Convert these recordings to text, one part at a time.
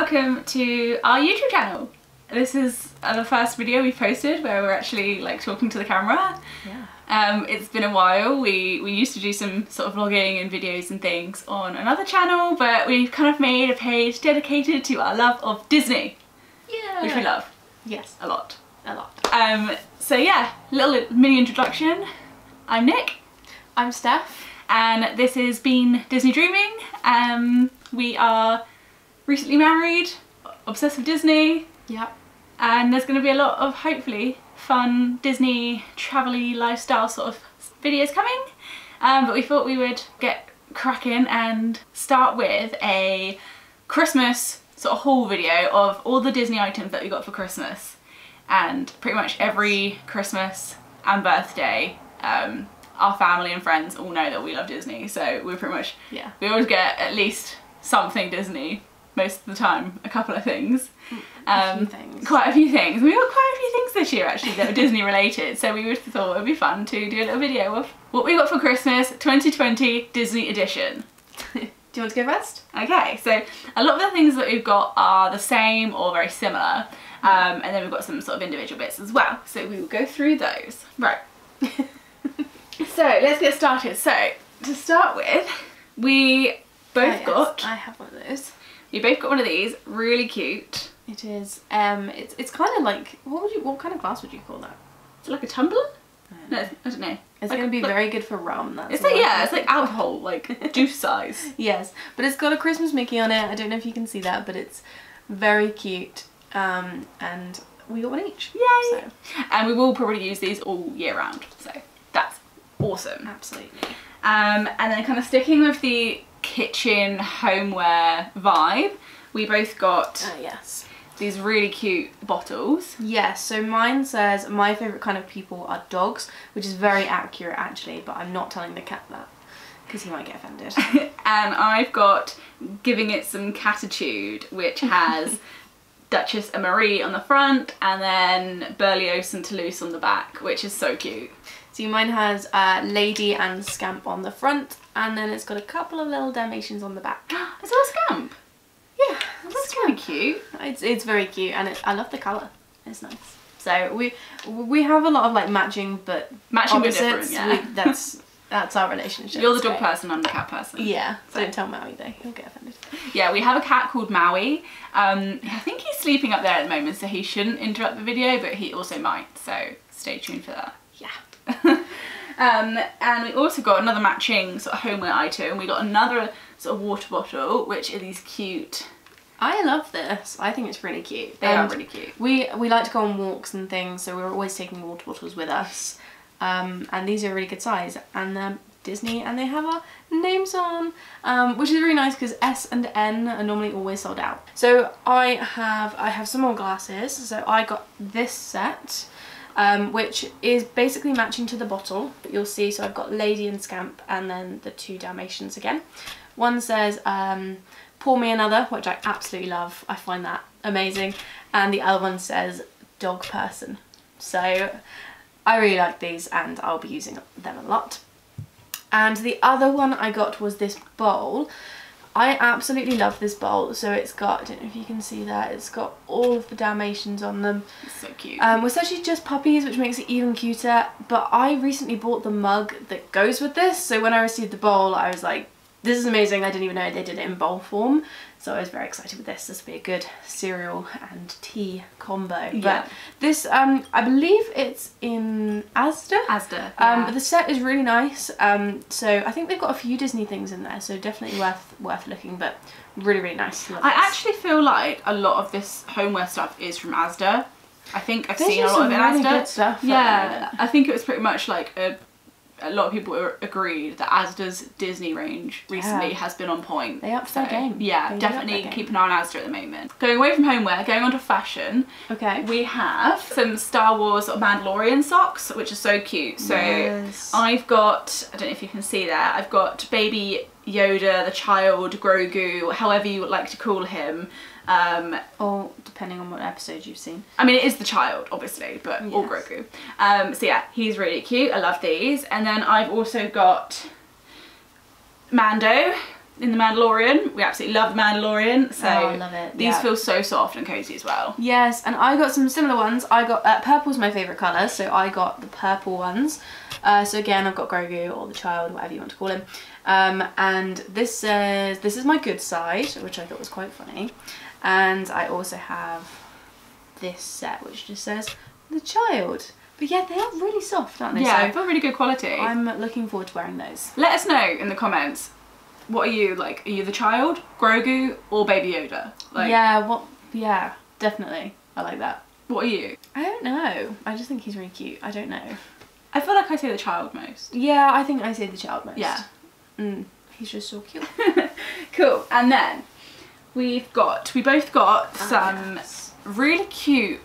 welcome to our YouTube channel. This is the first video we've posted where we're actually like talking to the camera. Yeah. It's been a while. We used to do some sort of vlogging and videos and things on another channel, but we've kind of made a page dedicated to our love of Disney. Yeah. Which we love. Yes. A lot. A lot. So yeah, little mini introduction. I'm Nick. I'm Steph. And this has been Disney Dreaming. We are recently married, obsessed with Disney. Yep. And there's going to be a lot of hopefully fun Disney travel-y lifestyle sort of videos coming. But we thought we would get cracking and start with a Christmas sort of haul video of all the Disney items that we got for Christmas. And pretty much every Christmas and birthday, our family and friends all know that we love Disney. So we're pretty much, yeah, we always get at least something Disney. Most of the time, a couple of things. A few things. Quite a few things. We got quite a few things this year actually that were Disney related, so we thought it would be fun to do a little video of what we got for Christmas 2020 Disney edition. Do you want to go first? Okay, so a lot of the things that we've got are the same or very similar, and then we've got some sort of individual bits as well, so we will go through those. Right. So let's get started. So to start with, we both got... I have one of those. You both got one of these, really cute. It is. It's kind of like, what kind of glass would you call that? Is it like a tumbler? No, I don't know. It's like, going to be very good for rum. That's it's like, yeah, it's like alcohol, like juice size. Yes, but it's got a Christmas Mickey on it. I don't know if you can see that, but it's very cute. And we got one each. Yay! So. And we will probably use these all year round, so that's awesome. Absolutely. And then kind of sticking with the kitchen homeware vibe, we both got yes, these really cute bottles. Yes, so mine says my favourite kind of people are dogs, which is very accurate actually, but I'm not telling the cat that because he might get offended. And I've got giving it some catitude, which has Duchess and Marie on the front and then Berlioz and Toulouse on the back, which is so cute. So mine has Lady and Scamp on the front, and then it's got a couple of little Dalmatians on the back. Is that a Scamp? Yeah, that's really cute. It's very cute, and I love the colour. It's nice. So we have a lot of like matching but different. Yeah. That's our relationship. You're the dog person, I'm the cat person. Yeah. So don't tell Maui though; he'll get offended. Yeah, we have a cat called Maui. I think he's sleeping up there at the moment, so he shouldn't interrupt the video, but he also might. So stay tuned for that. Yeah. And we also got another matching sort of homeware item. We got another sort of water bottle, which are these cute. I love this. I think it's really cute. They are really cute. We like to go on walks and things, so we're always taking water bottles with us. And these are a really good size, and they're Disney, and they have our names on, which is really nice because S and N are normally always sold out. So I have some more glasses. So I got this set. Which is basically matching to the bottle that you'll see. So I've got Lady and Scamp and then the two Dalmatians again. One says pour me another, which I absolutely love. I find that amazing. And the other one says dog person. So I really like these and I'll be using them a lot. And the other one I got was this bowl. I absolutely love this bowl. So it's got, I don't know if you can see that, it's got all of the Dalmatians on them. It's so cute. We're actually just puppies, which makes it even cuter. But I recently bought the mug that goes with this. So when I received the bowl, I was like, this is amazing. I didn't even know they did it in bowl form. So I was very excited with this. This will be a good cereal and tea combo. Yeah. But this, I believe it's in Asda. Asda, yeah. The set is really nice. So I think they've got a few Disney things in there. So definitely worth looking, but really, really nice. I actually feel like a lot of this homeware stuff is from Asda. I think I've seen a lot of it in really Asda. Good stuff. Yeah, I think it was pretty much like a lot of people agreed that Asda's Disney range recently has been on point. They upped their game. Yeah, definitely keep an eye on Asda at the moment. Going away from homeware, going on to fashion. Okay. We have some Star Wars Mandalorian socks, which are so cute. So yes. I've got, I don't know if you can see there, I've got baby Yoda, the child, Grogu, however you would like to call him. Or depending on what episode you've seen. I mean, it is the child, obviously, but yes. Or Grogu. So yeah, he's really cute. I love these. And then I've also got Mando, in The Mandalorian. We absolutely love The Mandalorian, so I love it. these feel so soft and cozy as well. Yes, and I got some similar ones. I got purple's my favourite colour, so I got the purple ones. So again, I've got Grogu, or the child, whatever you want to call him. And this says, this is my good side, which I thought was quite funny. And I also have this set, which just says the child. But yeah, they are really soft, aren't they? Yeah, so I feel really good quality. I'm looking forward to wearing those. Let us know in the comments, what are you like? Are you the child, Grogu, or Baby Yoda? Like, Yeah, definitely. I like that. what are you? I don't know. I just think he's really cute. I don't know. I feel like I say the child most. Yeah, I think I say the child most. Yeah. He's just so cute. Cool. And then we both got some really cute,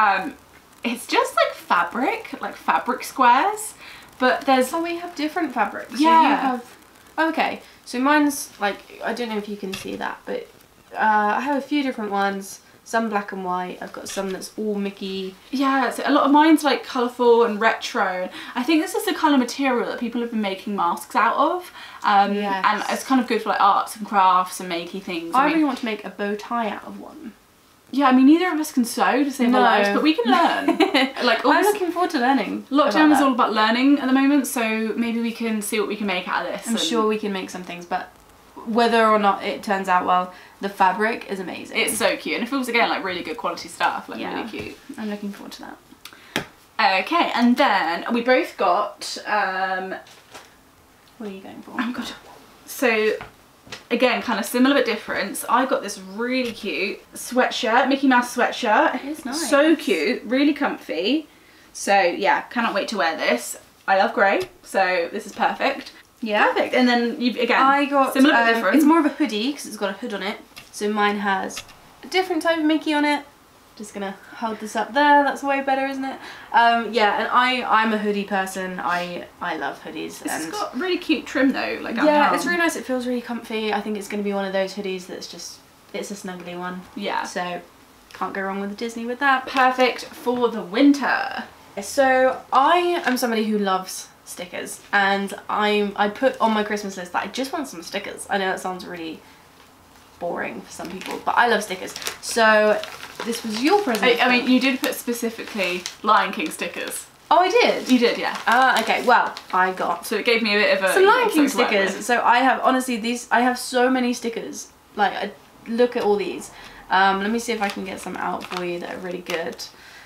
it's just like fabric squares, but there's... So we have different fabrics. Yeah. So you have... Okay, so mine's like, I don't know if you can see that, but I have a few different ones. Some black and white. I've got some that's all Mickey. Yeah, so a lot of mine's like colourful and retro. I think this is the kind of material that people have been making masks out of. Yes. And it's kind of good for like arts and crafts and makey things. I really want to make a bow tie out of one. Yeah, I mean, neither of us can sew to save our lives, but we can learn. Like, I'm looking forward to learning. Lockdown is all about learning at the moment, so maybe we can see what we can make out of this. I'm sure we can make some things, but whether or not it turns out well, the fabric is amazing. It's so cute, and it feels again like really good quality stuff, like really cute. I'm looking forward to that. Okay, and then we both got what are you going for? Oh god. So again, kind of similar but different. So I got this really cute sweatshirt, Mickey Mouse sweatshirt. It's nice. So cute, really comfy. So yeah, cannot wait to wear this. I love grey, so this is perfect. Yeah. Perfect. And then you again, I got similar but different. It's more of a hoodie because it's got a hood on it. So mine has a different type of Mickey on it. Just gonna hold this up there. That's way better, isn't it? Yeah, and I'm a hoodie person. I love hoodies. It's got really cute trim though. Like yeah, it's really nice. It feels really comfy. I think it's gonna be one of those hoodies that's just, it's a snuggly one. Yeah. So can't go wrong with Disney with that. Perfect for the winter. So I am somebody who loves stickers, and I put on my Christmas list that I just want some stickers. I know that sounds really boring for some people, but I love stickers. So this was your present. I mean, you did put specifically Lion King stickers. Oh, I did? You did, yeah. Okay, well, I got... So it gave me a bit of a... some Lion King stickers. So I have, honestly, I have so many stickers. Like, look at all these. Let me see if I can get some out for you that are really good.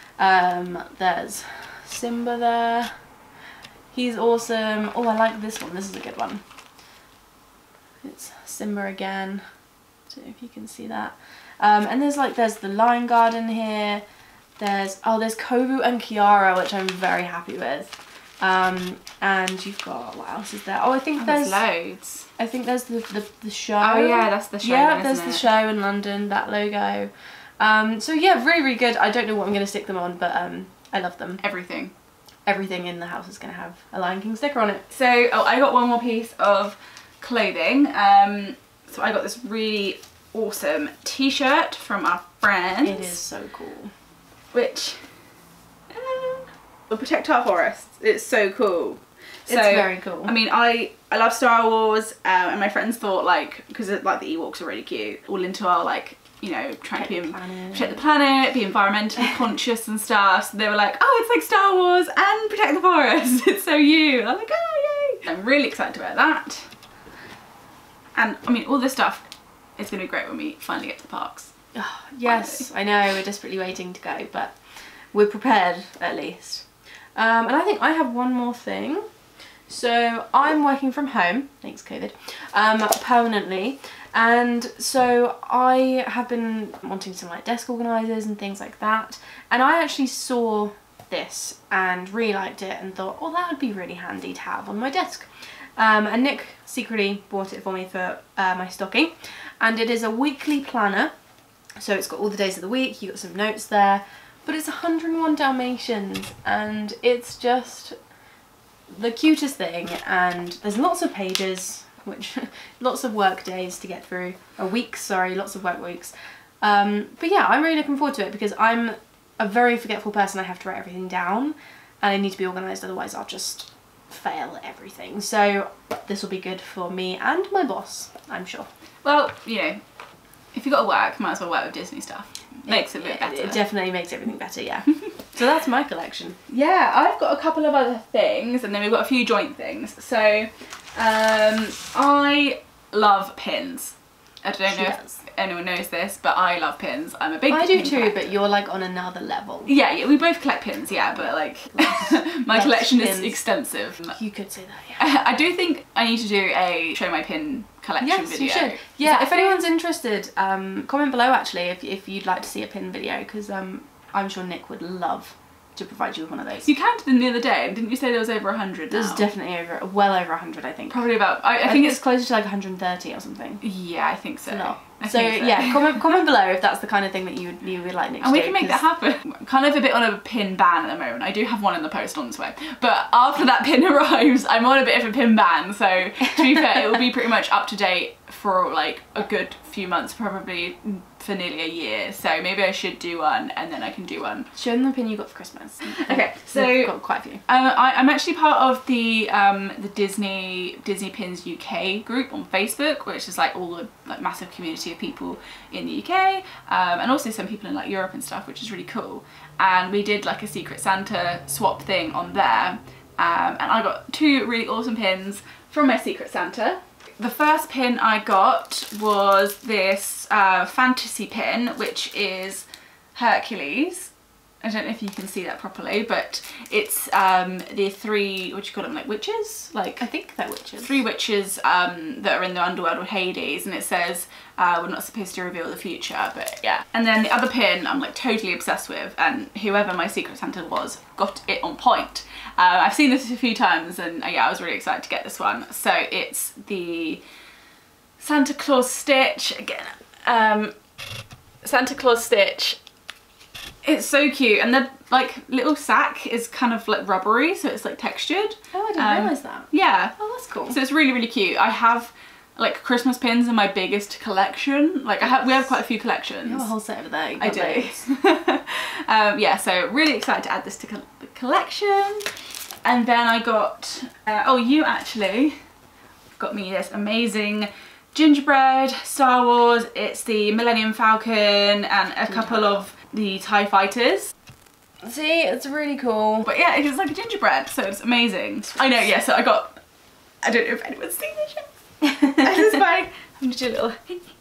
There's Simba there. He's awesome. Oh, I like this one. This is a good one. It's Simba again. I don't know if you can see that. And there's the Lion Garden here. There's Kovu and Kiara, which I'm very happy with. And you've got, what else is there? Oh, I think there's loads. I think there's the show. Oh yeah, that's the show. Yeah, then, there's the show in London, that logo. So yeah, really, really good. I don't know what I'm going to stick them on, but I love them. Everything. Everything in the house is going to have a Lion King sticker on it. So, I got one more piece of clothing. So I got this really awesome t-shirt from our friends. It is so cool. Which will protect our forests. It's so cool. It's very cool. I mean, I love Star Wars, and my friends thought, like, because like the Ewoks are really cute, all into our, like, you know, trying to protect the planet, be environmentally conscious and stuff. So they were like, oh, it's like Star Wars and protect the forest. It's so you. I'm like, oh, yay. I'm really excited about that. And I mean, all this stuff is going to be great when we finally get to the parks. Oh, yes, I know, we're desperately waiting to go, but we're prepared at least. And I think I have one more thing. So I'm working from home, thanks COVID, permanently. And so I have been wanting some like desk organisers and things like that. And I actually saw this and really liked it and thought, oh, that would be really handy to have on my desk. And Nick secretly bought it for me for my stocking. And it is a weekly planner. So it's got all the days of the week, you got some notes there. But it's 101 Dalmatians and it's just the cutest thing. And there's lots of pages, which lots of work days to get through, lots of work weeks. But yeah, I'm really looking forward to it because I'm a very forgetful person. I have to write everything down and I need to be organised, otherwise I'll just fail at everything. So this will be good for me and my boss, I'm sure. Well, you know, if you've got to work, might as well work with Disney stuff. Makes it a bit better. It definitely makes everything better, yeah. So that's my collection. Yeah, I've got a couple of other things, and then we've got a few joint things. So, I love pins. I don't know if anyone knows this, but I love pins. I'm a big pin do too, collector. but you're like on another level. Yeah, we both collect pins, yeah, but like my collection is extensive. You could say that, yeah. I do think I need to do a show my pin collection video. You should. Yeah, if anyone's interested, comment below actually if you'd like to see a pin video, because I'm sure Nick would love to provide you with one of those. You counted them the other day, and didn't you say there was over 100 now? There's definitely well over 100, I think. Probably about, I think it's closer to like 130 or something. Yeah, I think so. So yeah, comment below if that's the kind of thing that you would like Nick to do. And we can make that happen. I'm kind of a bit on a pin ban at the moment. I do have one in the post on its way. But after that pin arrives, I'm on a bit of a pin ban. So to be fair, it will be pretty much up to date for like a good few months, probably for nearly a year. So maybe I should do one, and then I can do one. Show them the pin you got for Christmas. Okay, so I've got quite a few. I'm actually part of the Disney Pins UK group on Facebook, which is like all the like massive community of people in the UK, and also some people in like Europe and stuff, which is really cool. And we did like a Secret Santa swap thing on there, and I got 2 really awesome pins from my Secret Santa. The first pin I got was this fantasy pin, which is Hercules. I don't know if you can see that properly, but it's the 3, what do you call them, like witches? Like, I think they're witches. 3 witches that are in the underworld with Hades, and it says we're not supposed to reveal the future, but yeah. And then the other pin I'm like totally obsessed with, and whoever my Secret Santa was got it on point. I've seen this a few times, and yeah, I was really excited to get this one. So it's the Santa Claus Stitch again. Santa Claus Stitch. It's so cute, and the like little sack is kind of like rubbery, so it's like textured. Oh, I didn't realise that. Yeah. Oh, that's cool. So it's really, really cute. I have like Christmas pins in my biggest collection. Like we have quite a few collections. You have a whole set over there. I do. Yeah, so really excited to add this to the collection. And then I got, oh, you actually got me this amazing gingerbread Star Wars. It's the Millennium Falcon and a couple of the TIE fighters. See, it's really cool. But yeah, it's like a gingerbread, so it's amazing. I know, yeah, so I don't know if anyone's seen this yet. This is my, I'm just a little...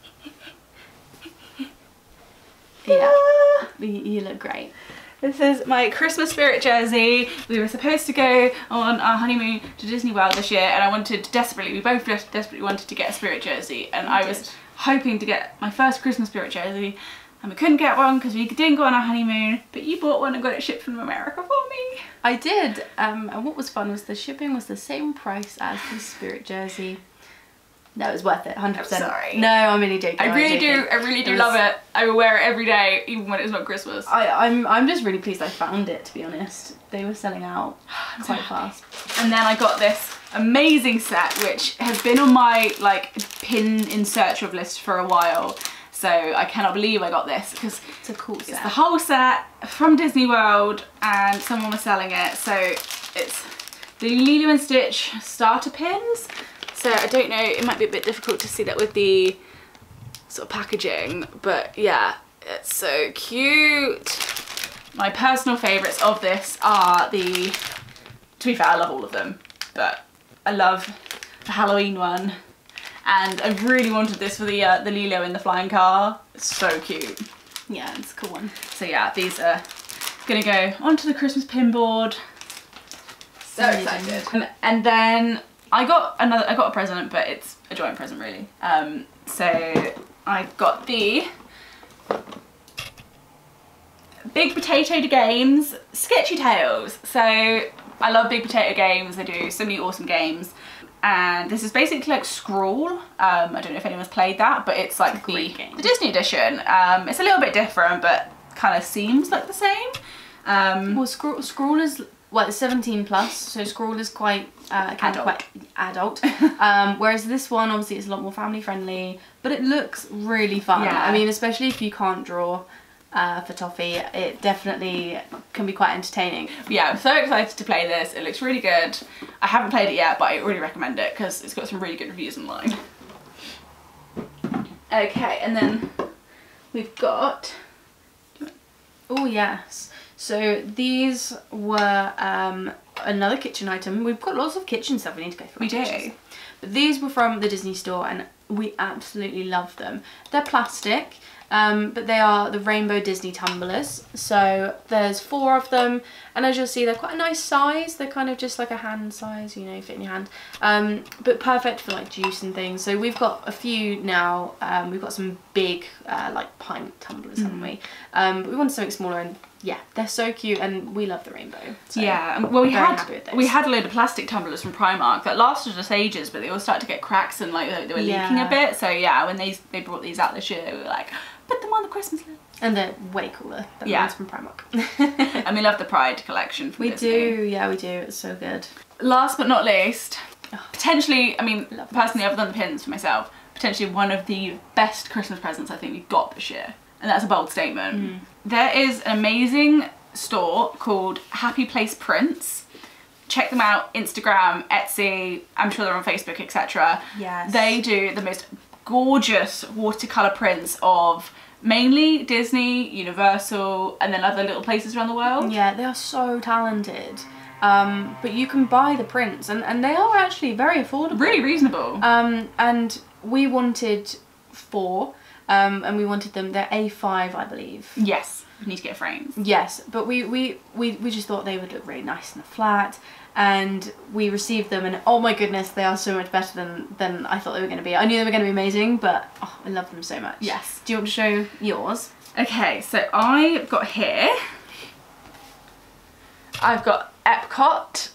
Yeah, you look great. This is my Christmas spirit jersey. We were supposed to go on our honeymoon to Disney World this year, and I wanted desperately, we both desperately wanted to get a spirit jersey, and I was hoping to get my first Christmas spirit jersey, and we couldn't get one because we didn't go on our honeymoon, but you bought one and got it shipped from America for me. I did, and what was fun was the shipping was the same price as the spirit jersey. No, it was worth it, 100%. I'm sorry. No, I'm really joking. I really do love it. I will wear it every day, even when it's not Christmas. I'm just really pleased I found it, to be honest. They were selling out quite fast. And then I got this amazing set, which has been on my like pin in search of list for a while. So I cannot believe I got this, because it's a cool set. It's the whole set from Disney World, and someone was selling it. So it's the Lilo and Stitch starter pins. So I don't know, it might be a bit difficult to see that with the sort of packaging, but yeah, it's so cute. My personal favourites of this are the, to be fair, I love all of them, but I love the Halloween one. And I really wanted this for the Lilo in the flying car. It's so cute. Yeah, it's a cool one. So yeah, these are gonna go onto the Christmas pin board. So excited. And then I got a present, but it's a joint present really. So I got the Big Potato Games Sketchy Tales. So I love Big Potato Games. They do so many awesome games. And this is basically like Scroll. I don't know if anyone's played that, but it's like the Disney edition. It's a little bit different, but kind of seems like the same. Well, Scroll is, well, it's 17 plus, so Scroll is quite adult. Whereas this one, obviously, it's a lot more family friendly, but it looks really fun. Yeah. I mean, especially if you can't draw. for toffee. It definitely can be quite entertaining. But yeah, I'm so excited to play this. It looks really good. I haven't played it yet, but I really recommend it because it's got some really good reviews online. Okay, and then we've got... Oh yes, so these were another kitchen item. We've got lots of kitchen stuff we need to go through. We do. But these were from the Disney store and we absolutely love them. They're plastic, but they are the Rainbow Disney tumblers. So there's 4 of them, and as you'll see, they're quite a nice size. They're kind of just like a hand size, you know, fit in your hand. But perfect for like juice and things. So we've got a few now. We've got some big like pint tumblers, haven't we? But we wanted something smaller, and yeah, they're so cute, and we love the rainbow. So yeah, well we had a a load of plastic tumblers from Primark that lasted us ages, but they all started to get cracks and like they were leaking a bit. So yeah, when they brought these out this year, we were like, put them on the Christmas list. And they're way cooler than the ones from Primark. And we love the Pride collection from Disney. We do, yeah, we do. It's so good. Last but not least, potentially, I mean, personally, other than the pins for myself, potentially one of the best Christmas presents I think we've got this year. And that's a bold statement. There is an amazing store called Happy Place Prints. Check them out, Instagram, Etsy, I'm sure they're on Facebook, etc. Yes. They do the most gorgeous watercolour prints of mainly Disney, Universal, and then other little places around the world. Yeah, they are so talented. But you can buy the prints, and they are actually very affordable. Really reasonable. And we wanted 4, and we wanted them, they're A5, I believe. Yes, we need to get frames. Yes, but we just thought they would look really nice in the flat, and we received them, and oh my goodness, they are so much better than I thought they were going to be. I knew they were going to be amazing, but oh, I love them so much. Yes. Do you want to show yours? Okay, so I've got here, I've got Epcot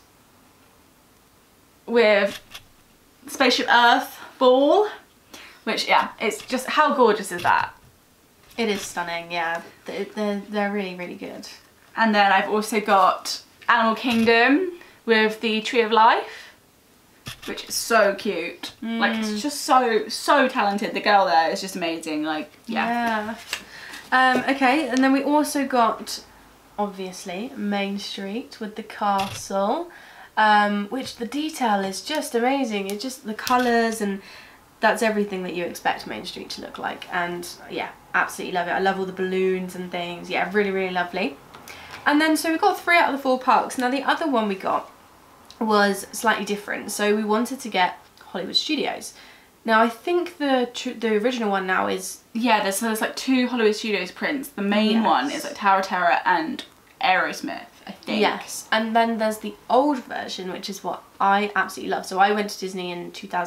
with Spaceship Earth ball, which, yeah, it's just, how gorgeous is that? It is stunning, yeah. They're really, really good. And then I've also got Animal Kingdom with the Tree of Life, which is so cute. Like, it's just so talented. The girl there is just amazing. Like, yeah. Okay, and then we also got, obviously, Main Street with the castle, which the detail is just amazing. It's just the colours, and that's everything that you expect Main Street to look like. And yeah, absolutely love it. I love all the balloons and things. Yeah, really, really lovely. And then, so we got 3 out of the 4 parks. Now, the other one we got was slightly different. So we wanted to get Hollywood Studios. Now, I think the original one now is... Yeah, there's like 2 Hollywood Studios prints. The main one is like Tower of Terror and Aerosmith, I think. Yes, and then there's the old version, which is what I absolutely love. So I went to Disney in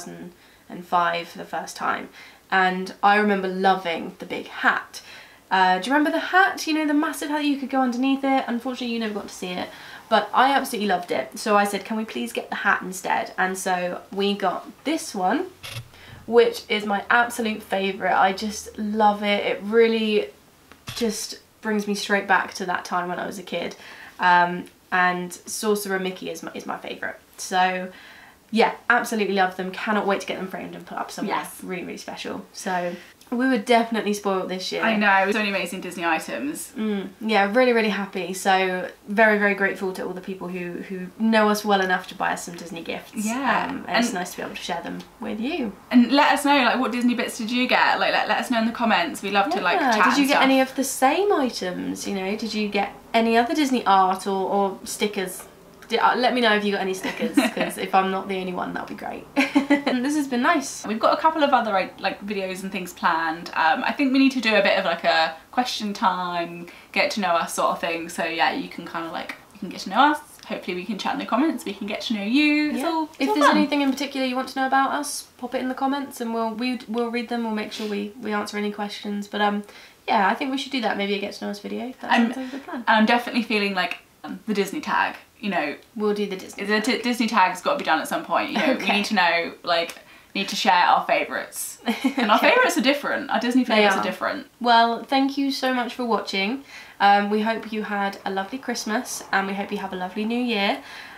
2005 for the first time, and I remember loving the big hat. Do you remember the hat? You know, the massive hat that you could go underneath it? Unfortunately, you never got to see it, but I absolutely loved it. So I said, can we please get the hat instead? And so we got this one, which is my absolute favourite. I just love it. It really just brings me straight back to that time when I was a kid. And Sorcerer Mickey is my favourite. So yeah, absolutely love them. Cannot wait to get them framed and put up somewhere. Yes. Really, really special. So we were definitely spoiled this year. I know, so many amazing Disney items. Yeah, really, really happy. So very, very grateful to all the people who know us well enough to buy us some Disney gifts. Yeah. And it's nice to be able to share them with you. And let us know, like, what Disney bits did you get? Like, let us know in the comments. We love to, like, chat. Did you get stuff. any of the same items? You know, did you get any other Disney art or stickers? Let me know if you got any stickers, because if I'm not the only one, that'll be great. And this has been nice. We've got a couple of other like videos and things planned. I think we need to do a bit of like a question time, get to know us sort of thing. So yeah, you can kind of like, you can get to know us. Hopefully we can chat in the comments, we can get to know you. If there's anything in particular you want to know about us, pop it in the comments and we'll read them. We'll make sure we answer any questions. But yeah, I think we should do that. Maybe a get to know us video. That sounds like a good plan. I'm definitely feeling like the Disney tag. You know, we'll do the Disney tag. The Disney tag's got to be done at some point. You know, we need to know, like, need to share our favourites. And our favourites are different. Our Disney favourites are different. Well, thank you so much for watching. We hope you had a lovely Christmas and we hope you have a lovely new year.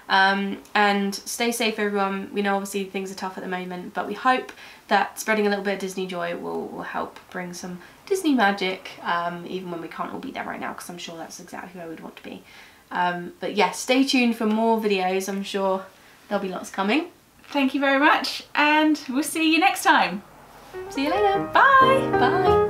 And stay safe, everyone. We know obviously things are tough at the moment, but we hope that spreading a little bit of Disney joy will help bring some Disney magic, even when we can't all be there right now, because I'm sure that's exactly where we'd want to be. But yes, stay tuned for more videos. I'm sure there'll be lots coming. Thank you very much, and we'll see you next time. See you later. Bye. Bye.